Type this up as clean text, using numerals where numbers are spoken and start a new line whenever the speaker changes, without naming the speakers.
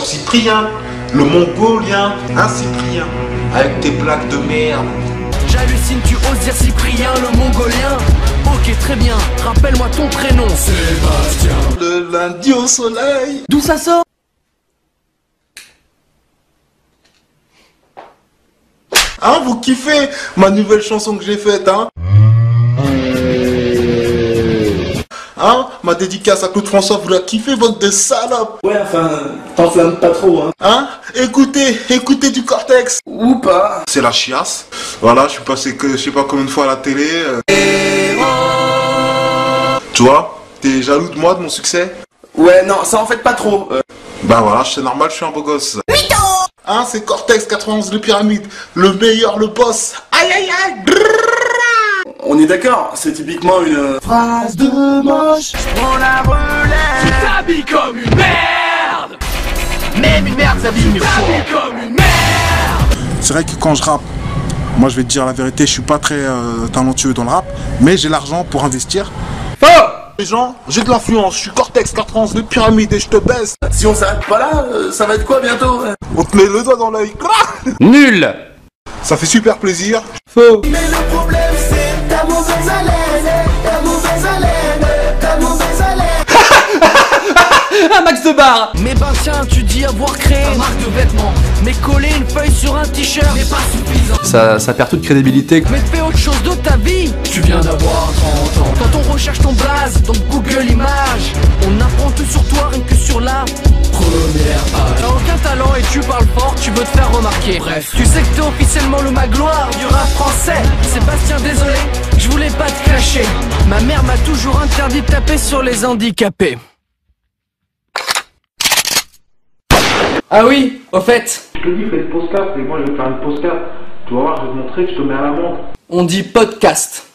Cyprien, le mongolien, hein Cyprien, avec tes blagues de merde.
J'hallucine, tu oses dire Cyprien, le mongolien. Ok, très bien, rappelle-moi ton prénom.
Sébastien. Le lundi au soleil.
D'où ça sort?
Hein, vous kiffez ma nouvelle chanson que j'ai faite, hein? Hein? Ma dédicace à Claude François, vous la kiffez, votre de salope?
Ouais, enfin, t'enflamme pas trop, hein.
Hein? Écoutez du Cortex.
Ou pas.
C'est la chiasse. Voilà, je suis passé que je sais pas combien de fois à la télé. Tu vois? T'es jaloux de moi, de mon succès?
Ouais, non, ça en fait pas trop.
Bah voilà, c'est normal, je suis un beau gosse. Hein, c'est Cortex 91 de Pyramide, le meilleur, le boss. Aïe aïe aïe.
On est d'accord, c'est typiquement une
Phrase de moche, prends la relève. Tu t'habilles comme une merde. Même une merde s'habille mieux. Tu t'habilles comme une merde.
C'est vrai que quand je rappe, moi je vais te dire la vérité, je suis pas très talentueux dans le rap, mais j'ai l'argent pour investir.
Faux.
Les gens, j'ai de l'influence, je suis Cortex 91 de Pyramide et je te baisse.
Si on s'arrête pas là, ça va être quoi bientôt?
On te met le doigt dans l'œil.
Nul.
Ça fait super plaisir.
Faux.
Mais le problème c'est ta mauvaise haleine, ta mauvaise haleine, ta mauvaise haleine.
Un max de barre. Mais ben tiens, tu dis avoir créé une marque de vêtements, mais coller une feuille sur un t-shirt n'est pas suffisant.
Ça perd toute crédibilité.
Mais fais autre chose de ta vie.
Tu viens d'avoir 30 ans.
Quand on recherche ton blaze dans Google Images, on apprend tout sur toi rien que sur la
Première page.
T'as aucun talent et tu parles fort, tu veux te faire remarquer. Bref, tu sais que t'es officiellement le magloire du rap français. Sébastien, désolé, je voulais pas te clasher. Ma mère m'a toujours interdit de taper sur les handicapés. Ah oui, au fait,
Je te dis, fais une postcard et moi je vais faire une postcard. Tu vas voir, je vais te montrer que je te mets à l'amende.
on dit podcast.